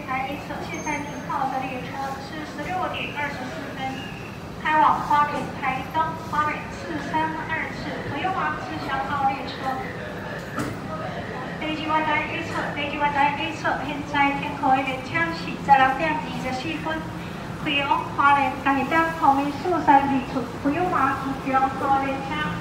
台 A 侧现在停靠的列车是16:24，开往花莲、台东、花莲432次可用吗？自强号列车。第二台 A 侧，现在停靠的列车是16:24，开往花莲、台东、桃园432次可用吗？自强号列车。